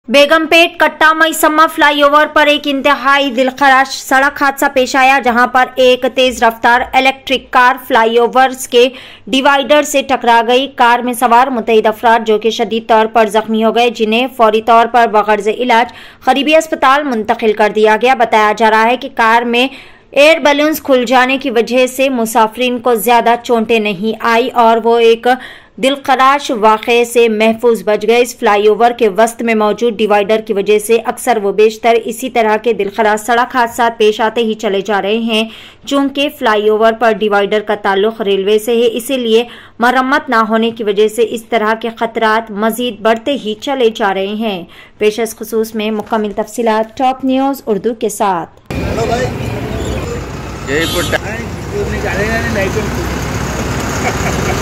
बेगमपेट कट्टा मईसम्मा फ्लाईओवर पर एक इंतहाई दिलखराश सड़क हादसा पेश आया, जहां पर एक तेज रफ्तार इलेक्ट्रिक कार फ्लाईओवर के डिवाइडर से टकरा गई। कार में सवार मुतईद अफराद जो कि शदीद तौर पर जख्मी हो गए, जिन्हें फौरी तौर पर बगर्ज इलाज करीबी अस्पताल मुंतकिल कर दिया गया। बताया जा रहा है कि कार में एयर बैलून्स खुल जाने की वजह से मुसाफिरीन को ज्यादा चोटें नहीं आई और वो एक दिलखराश वाक़े से महफूज बच गए। इस फ्लाईओवर के वस्त में मौजूद डिवाइडर की वजह से अक्सर व बेशतर इसी तरह के दिलखराश सड़क हादसा पेश आते ही चले जा रहे हैं। चूंकि फ्लाईओवर पर डिवाइडर का ताल्लुक रेलवे से है, इसीलिए मरम्मत न होने की वजह से इस तरह के खतरात मजीद बढ़ते ही चले जा रहे हैं। पेशस खुसूस में मुकम्मल तफसीलात टॉप न्यूज़ उर्दू के साथ। जयपुर